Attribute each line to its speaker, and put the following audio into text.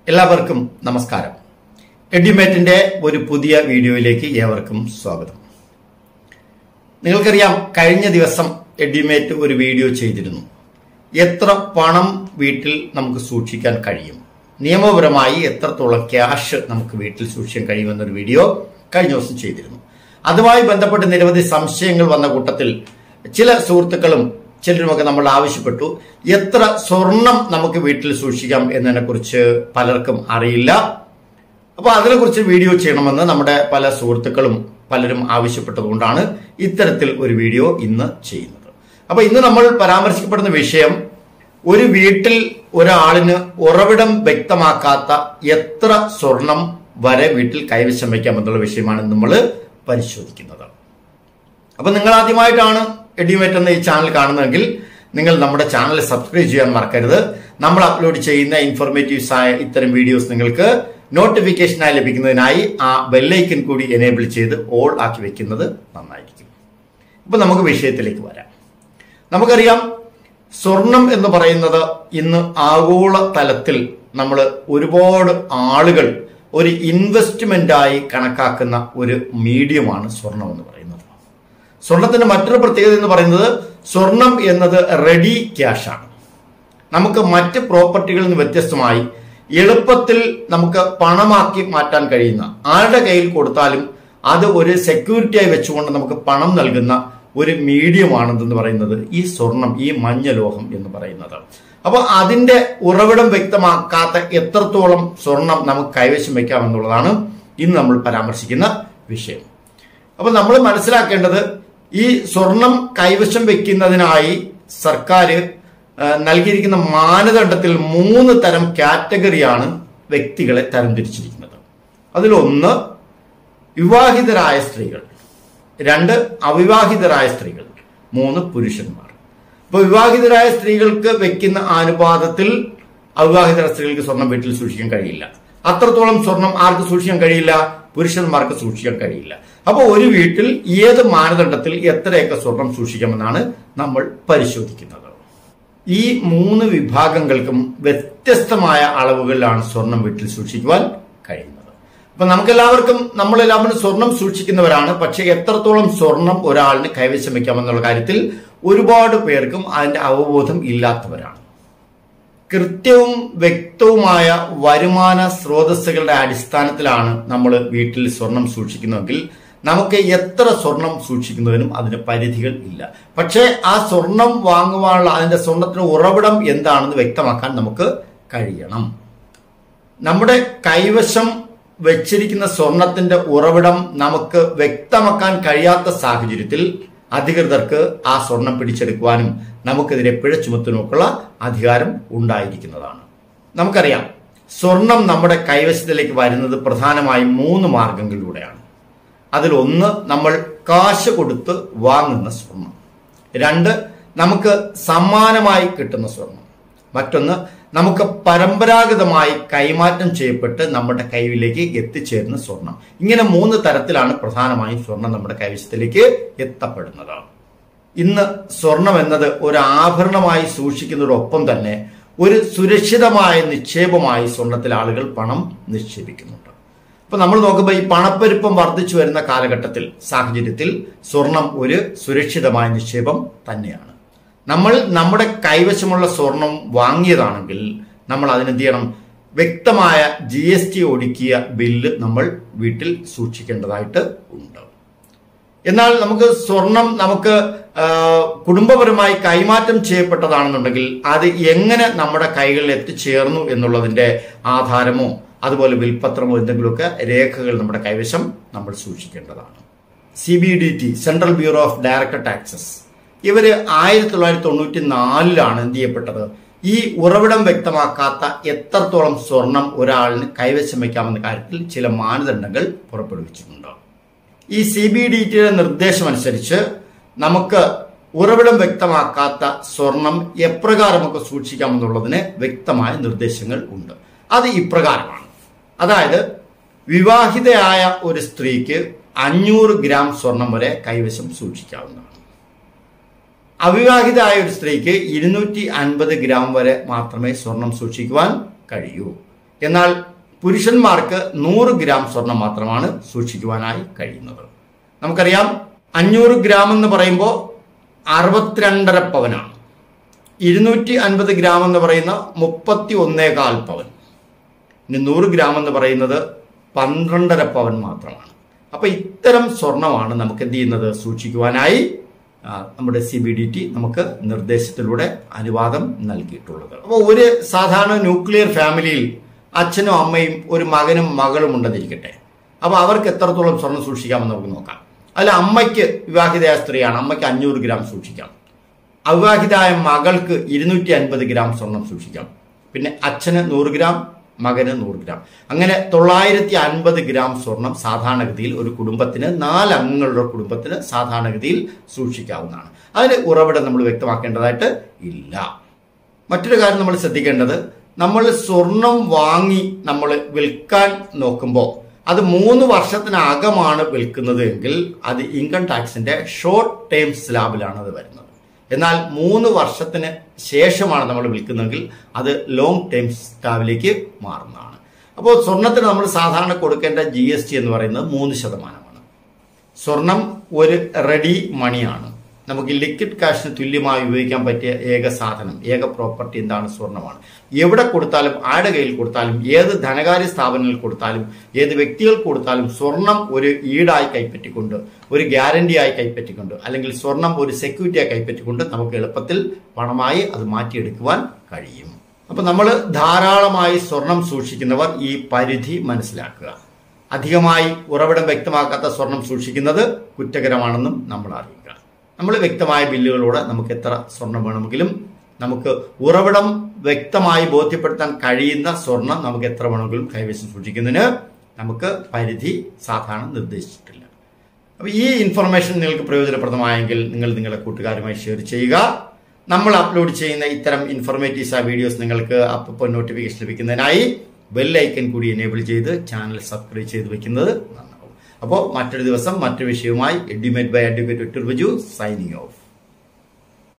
Speaker 1: എല്ലാവർക്കും നമസ്കാരം. എഡ്യൂമേറ്റിന്റെ ഒരു പുതിയ വീഡിയോയിലേക്ക് ഏവർക്കും സ്വാഗതം. നിങ്ങൾക്കറിയാം, കഴിഞ്ഞ ദിവസം എഡ്യൂമേറ്റ് ഒരു വീഡിയോ ചെയ്തിരുന്നു. എത്ര പണം വീട്ടിൽ നമുക്ക് സൂക്ഷിക്കാൻ കഴിയും, നിയമപരമായി എത്രത്തോളം ക്യാഷ് നമുക്ക് വീട്ടിൽ സൂക്ഷിക്കാൻ കഴിയുമെന്നൊരു വീഡിയോ കഴിഞ്ഞ ദിവസം ചെയ്തിരുന്നു. അതുമായി ബന്ധപ്പെട്ട് നിരവധി സംശയങ്ങൾ വന്ന കൂട്ടത്തിൽ ചില സുഹൃത്തുക്കളും ചിലരുമൊക്കെ നമ്മൾ ആവശ്യപ്പെട്ടു, എത്ര സ്വർണം നമുക്ക് വീട്ടിൽ സൂക്ഷിക്കാം എന്നതിനെ കുറിച്ച് പലർക്കും അറിയില്ല. അപ്പൊ അതിനെക്കുറിച്ച് വീഡിയോ ചെയ്യണമെന്ന് നമ്മുടെ പല സുഹൃത്തുക്കളും പലരും ആവശ്യപ്പെട്ടതുകൊണ്ടാണ് ഇത്തരത്തിൽ ഒരു വീഡിയോ ഇന്ന് ചെയ്യുന്നത്. അപ്പൊ ഇന്ന് നമ്മൾ പരാമർശിക്കപ്പെടുന്ന വിഷയം, ഒരു വീട്ടിൽ ഒരാളിന് ഉറവിടം വ്യക്തമാക്കാത്ത എത്ര സ്വർണം വരെ വീട്ടിൽ കൈവശം വയ്ക്കാം എന്നുള്ള വിഷയമാണ് നമ്മൾ പരിശോധിക്കുന്നത്. അപ്പൊ നിങ്ങൾ ആദ്യമായിട്ടാണ് എഡ്യൂമേറ്റ് എന്ന ഈ ചാനൽ കാണുന്നതെങ്കിൽ നിങ്ങൾ നമ്മുടെ ചാനൽ സബ്സ്ക്രൈബ് ചെയ്യാൻ മറക്കരുത്. നമ്മൾ അപ്ലോഡ് ചെയ്യുന്ന ഇൻഫോർമേറ്റീവ്സ് ആയ ഇത്തരം വീഡിയോസ് നിങ്ങൾക്ക് നോട്ടിഫിക്കേഷനായി ലഭിക്കുന്നതിനായി ആ ബെല്ലൈക്കൻ കൂടി എനേബിൾ ചെയ്ത് ഓൾ ആക്കി വെക്കുന്നത് നന്നായിരിക്കും. ഇപ്പൊ നമുക്ക് വിഷയത്തിലേക്ക് വരാം. നമുക്കറിയാം, സ്വർണം എന്ന് പറയുന്നത് ഇന്ന് ആഗോള തലത്തിൽ നമ്മൾ ഒരുപാട് ആളുകൾ ഒരു ഇൻവെസ്റ്റ്മെന്റായി കണക്കാക്കുന്ന ഒരു മീഡിയമാണ് സ്വർണം എന്ന് പറയുന്നത്. സ്വർണത്തിന്റെ മറ്റൊരു പ്രത്യേകത എന്ന് പറയുന്നത്, സ്വർണം എന്നത് റെഡി ക്യാഷ് ആണ്. നമുക്ക് മറ്റ് പ്രോപ്പർട്ടികളിൽ നിന്ന് വ്യത്യസ്തമായി എളുപ്പത്തിൽ നമുക്ക് പണമാക്കി മാറ്റാൻ കഴിയുന്ന, ആരുടെ കയ്യിൽ കൊടുത്താലും അത് ഒരു സെക്യൂരിറ്റിയായി വെച്ചുകൊണ്ട് നമുക്ക് പണം നൽകുന്ന ഒരു മീഡിയമാണെന്ന് പറയുന്നത് ഈ സ്വർണം, ഈ മഞ്ഞ ലോഹം എന്ന് പറയുന്നത്. അപ്പൊ അതിന്റെ ഉറവിടം വ്യക്തമാക്കാത്ത എത്രത്തോളം സ്വർണം നമുക്ക് കൈവശം വയ്ക്കാം എന്നുള്ളതാണ് ഇന്ന് നമ്മൾ പരാമർശിക്കുന്ന വിഷയം. അപ്പൊ നമ്മൾ മനസ്സിലാക്കേണ്ടത്, ഈ സ്വർണം കൈവശം വെക്കുന്നതിനായി സർക്കാർ നൽകിയിരിക്കുന്ന മാനദണ്ഡത്തിൽ 3 തരം കാറ്റഗറിയാണ് വ്യക്തികളെ തരംതിരിച്ചിരിക്കുന്നത്. അതിലൊന്ന് വിവാഹിതരായ സ്ത്രീകൾ, 2 അവിവാഹിതരായ സ്ത്രീകൾ, 3 പുരുഷന്മാർ. ഇപ്പൊ വിവാഹിതരായ സ്ത്രീകൾക്ക് വെക്കുന്ന അനുപാതത്തിൽ അവിവാഹിതരായ സ്ത്രീകൾക്ക് സ്വർണം വീട്ടിൽ സൂക്ഷിക്കാൻ കഴിയില്ല. അത്രത്തോളം സ്വർണം ആർക്ക് സൂക്ഷിക്കാൻ കഴിയില്ല? പുരുഷന്മാർക്ക് സൂക്ഷിക്കാൻ കഴിയില്ല. അപ്പോൾ ഒരു വീട്ടിൽ ഏത് മാനദണ്ഡത്തിൽ എത്രയൊക്കെ സ്വർണം സൂക്ഷിക്കാമെന്നാണ് നമ്മൾ പരിശോധിക്കുന്നത്. ഈ 3 വിഭാഗങ്ങൾക്കും വ്യത്യസ്തമായ അളവുകളിലാണ് സ്വർണം വീട്ടിൽ സൂക്ഷിക്കുവാൻ കഴിയുന്നത്. അപ്പൊ നമ്മളെല്ലാവരും സ്വർണം സൂക്ഷിക്കുന്നവരാണ്. പക്ഷെ എത്രത്തോളം സ്വർണം ഒരാളിന് കൈവശം വയ്ക്കാമെന്നുള്ള കാര്യത്തിൽ ഒരുപാട് പേർക്കും അതിന്റെ അവബോധം ഇല്ലാത്തവരാണ്. കൃത്യവും വ്യക്തവുമായ വരുമാന സ്രോതസ്സുകളുടെ അടിസ്ഥാനത്തിലാണ് നമ്മൾ വീട്ടിൽ സ്വർണം സൂക്ഷിക്കുന്നതെങ്കിൽ നമുക്ക് എത്ര സ്വർണം സൂക്ഷിക്കുന്നതിനും അതിന് പരിധികൾ ഇല്ല. പക്ഷേ ആ സ്വർണം വാങ്ങുവാനുള്ള അതിന്റെ സ്വർണത്തിന്റെ ഉറവിടം എന്താണെന്ന് വ്യക്തമാക്കാൻ നമുക്ക് കഴിയണം. നമ്മുടെ കൈവശം വെച്ചിരിക്കുന്ന സ്വർണത്തിന്റെ ഉറവിടം നമുക്ക് വ്യക്തമാക്കാൻ കഴിയാത്ത സാഹചര്യത്തിൽ അധികൃതർക്ക് ആ സ്വർണം പിടിച്ചെടുക്കുവാനും നമുക്കെതിരെ പിഴ ചുമത്തുവാനുമുള്ള അധികാരം ഉണ്ടായിരിക്കുന്നതാണ്. നമുക്കറിയാം, സ്വർണം നമ്മുടെ കൈവശത്തിലേക്ക് വരുന്നത് പ്രധാനമായും 3 മാർഗങ്ങളിലൂടെയാണ്. അതിലൊന്ന് നമ്മൾ കാശ് കൊടുത്ത് വാങ്ങുന്ന സ്വർണം, 2 നമുക്ക് സമ്മാനമായി കിട്ടുന്ന സ്വർണം, മറ്റൊന്ന് നമുക്ക് പരമ്പരാഗതമായി കൈമാറ്റം ചെയ്യപ്പെട്ട് നമ്മുടെ കൈയിലേക്ക് എത്തിച്ചേരുന്ന സ്വർണം. ഇങ്ങനെ 3 തരത്തിലാണ് പ്രധാനമായും സ്വർണം നമ്മുടെ കൈവശത്തിലേക്ക് എത്തപ്പെടുന്നത്. ഇന്ന് സ്വർണം എന്നത് ഒരു ആഭരണമായി സൂക്ഷിക്കുന്നതോടൊപ്പം തന്നെ ഒരു സുരക്ഷിതമായ നിക്ഷേപമായി സ്വർണത്തിൽ ആളുകൾ പണം നിക്ഷേപിക്കുന്നുണ്ട്. അപ്പൊ നമ്മൾ നോക്കുമ്പോൾ ഈ പണപ്പെരുപ്പം വർദ്ധിച്ചു വരുന്ന സാഹചര്യത്തിൽ സ്വർണം ഒരു സുരക്ഷിതമായ നിക്ഷേപം തന്നെയാണ്. നമ്മൾ നമ്മുടെ കൈവശമുള്ള സ്വർണം വാങ്ങിയതാണെങ്കിൽ നമ്മൾ അതിനെന്ത് ചെയ്യണം? വ്യക്തമായ GST ഒടുക്കിയ ബില്ല് നമ്മൾ വീട്ടിൽ സൂക്ഷിക്കേണ്ടതായിട്ട് ഉണ്ട്. എന്നാൽ സ്വർണം നമുക്ക് കുടുംബപരമായി കൈമാറ്റം ചെയ്യപ്പെട്ടതാണെന്നുണ്ടെങ്കിൽ അത് എങ്ങനെ നമ്മുടെ കൈകളിൽ എത്തിച്ചേർന്നു എന്നുള്ളതിന്റെ ആധാരമോ അതുപോലെ വിൽപത്രമോ എന്തെങ്കിലുമൊക്കെ രേഖകൾ നമ്മുടെ കൈവശം നമ്മൾ സൂക്ഷിക്കേണ്ടതാണ്. CBDT, central bureau of direct taxes, ഇവര് 1994 എന്ത് ചെയ്യപ്പെട്ടത്? ഈ ഉറവിടം വ്യക്തമാക്കാത്ത എത്രത്തോളം സ്വർണം ഒരാളിന് കൈവശം വയ്ക്കാമെന്ന കാര്യത്തിൽ ചില മാനദണ്ഡങ്ങൾ പുറപ്പെടുവിച്ചിട്ടുണ്ട്. ഈ CBDTയുടെ നിർദ്ദേശം അനുസരിച്ച് നമുക്ക് ഉറവിടം വ്യക്തമാക്കാത്ത സ്വർണം എപ്രകാരമൊക്കെ സൂക്ഷിക്കാമെന്നുള്ളതിന് വ്യക്തമായ നിർദ്ദേശങ്ങൾ ഉണ്ട്. അത് ഇപ്രകാരമാണ്. അതായത്, വിവാഹിതയായ ഒരു സ്ത്രീക്ക് 500 ഗ്രാം സ്വർണം വരെ കൈവശം സൂക്ഷിക്കാവുന്നതാണ്. അവിവാഹിതയായ ഒരു സ്ത്രീക്ക് 250 ഗ്രാം വരെ മാത്രമേ സ്വർണം സൂക്ഷിക്കുവാൻ കഴിയൂ. എന്നാൽ പുരുഷന്മാർക്ക് 100 ഗ്രാം സ്വർണം മാത്രമാണ് സൂക്ഷിക്കുവാനായി കഴിയുന്നത്. നമുക്കറിയാം 500 ഗ്രാം എന്ന് പറയുമ്പോൾ 62.5 പവനാണ്. 250 ഗ്രാം എന്ന് പറയുന്ന 31.25 പവൻ. ഇനി 100 ഗ്രാം എന്ന് പറയുന്നത് 12.5 പവൻ മാത്രമാണ്. അപ്പൊ ഇത്തരം സ്വർണമാണ് നമുക്ക് എന്ത് ചെയ്യുന്നത്, സൂക്ഷിക്കുവാനായി നമ്മുടെ CBDT നമുക്ക് നിർദ്ദേശത്തിലൂടെ അനുവാദം നൽകിയിട്ടുള്ളത്. അപ്പോൾ ഒരു സാധാരണ ന്യൂക്ലിയർ ഫാമിലിയിൽ അച്ഛനും അമ്മയും ഒരു മകനും മകളും ഉണ്ടെന്നിരിക്കട്ടെ. അപ്പൊ അവർക്ക് എത്രത്തോളം സ്വർണം സൂക്ഷിക്കാമെന്ന് നമുക്ക് നോക്കാം. അതിൽ അമ്മയ്ക്ക്, വിവാഹിതയായ സ്ത്രീയാണ്, അമ്മയ്ക്ക് 500 ഗ്രാം സൂക്ഷിക്കാം. അവിവാഹിതയായ മകൾക്ക് 250 ഗ്രാം സ്വർണം സൂക്ഷിക്കാം. പിന്നെ അച്ഛന് 100 ഗ്രാം, മകന് 100 ഗ്രാം. അങ്ങനെ 950 ഗ്രാം സ്വർണം സാധാരണഗതിയിൽ ഒരു കുടുംബത്തിന്, 4 അംഗങ്ങളുടെ കുടുംബത്തിന് സാധാരണഗതിയിൽ സൂക്ഷിക്കാവുന്നതാണ്. അതിന് ഉറവിടം നമ്മൾ വ്യക്തമാക്കേണ്ടതായിട്ട് ഇല്ല. മറ്റൊരു കാര്യം നമ്മൾ ശ്രദ്ധിക്കേണ്ടത്, നമ്മൾ സ്വർണം വാങ്ങി നമ്മൾ വിൽക്കാൻ നോക്കുമ്പോൾ അത് 3 വർഷത്തിനകമാണ് വിൽക്കുന്നത് എങ്കിൽ അത് ഇൻകം ടാക്സിന്റെ ഷോർട്ട് ടേം സ്ലാബിലാണ് അത് വരുന്നത്. എന്നാൽ 3 വർഷത്തിന് ശേഷമാണ് നമ്മൾ വിൽക്കുന്നതെങ്കിൽ അത് ലോങ് ടേം സ്ലാബിലേക്ക് മാറുന്നതാണ്. അപ്പോൾ സ്വർണത്തിന് നമ്മൾ സാധാരണ കൊടുക്കേണ്ട GST എന്ന് പറയുന്നത് 3%. സ്വർണം ഒരു റെഡി മണിയാണ്. നമുക്ക് ലിക്വിഡ് കാഷിന് തുല്യമായി ഉപയോഗിക്കാൻ പറ്റിയ ഏക സാധനം, ഏക പ്രോപ്പർട്ടി എന്താണ്? സ്വർണമാണ്. എവിടെ കൊടുത്താലും, ആരുടെ കയ്യിൽ കൊടുത്താലും, ഏത് ധനകാര്യ സ്ഥാപനങ്ങളിൽ കൊടുത്താലും, ഏത് വ്യക്തികൾക്ക് കൊടുത്താലും സ്വർണം ഒരു ഈടായി കൈപ്പറ്റിക്കൊണ്ട്, ഒരു ഗ്യാരണ്ടിയായി കൈപ്പറ്റിക്കൊണ്ട്, അല്ലെങ്കിൽ സ്വർണം ഒരു സെക്യൂരിറ്റിയായി കൈപ്പറ്റിക്കൊണ്ട് നമുക്ക് എളുപ്പത്തിൽ പണമായി അത് മാറ്റിയെടുക്കുവാൻ കഴിയും. അപ്പൊ നമ്മൾ ധാരാളമായി സ്വർണം സൂക്ഷിക്കുന്നവർ ഈ പരിധി മനസ്സിലാക്കുക. അധികമായി ഉറവിടം വ്യക്തമാക്കാത്ത സ്വർണം സൂക്ഷിക്കുന്നത് കുറ്റകരമാണെന്നും നമ്മൾ അറിയുക. നമ്മൾ വ്യക്തമായ ബില്ലുകളോടെ നമുക്ക് എത്ര സ്വർണം വേണമെങ്കിലും, നമുക്ക് ഉറവിടം വ്യക്തമായി ബോധ്യപ്പെടുത്താൻ കഴിയുന്ന സ്വർണം നമുക്ക് എത്ര വേണമെങ്കിലും കൈവശം സൂക്ഷിക്കുന്നതിന് നമുക്ക് പരിധി സാധാരണ നിർദ്ദേശിച്ചിട്ടില്ല. അപ്പൊ ഈ ഇൻഫർമേഷൻ നിങ്ങൾക്ക് പ്രയോജനപ്രദമായെങ്കിൽ നിങ്ങൾ നിങ്ങളുടെ കൂട്ടുകാരുമായി ഷെയർ ചെയ്യുക. നമ്മൾ അപ്ലോഡ് ചെയ്യുന്ന ഇത്തരം ഇൻഫോർമേറ്റീവ് വീഡിയോസ് നിങ്ങൾക്ക് അപ്പോൾ നോട്ടിഫിക്കേഷൻ ലഭിക്കുന്നതിനായി ബെൽ ഐക്കൺ കൂടി എനേബിൾ ചെയ്ത് ചാനൽ സബ്സ്ക്രൈബ് ചെയ്ത് വെക്കുന്നത് നന്നാവും. അപ്പോൾ മറ്റൊരു ദിവസം മറ്റൊരു വിഷയവുമായി Edumate by advocate Victor Biju signing of.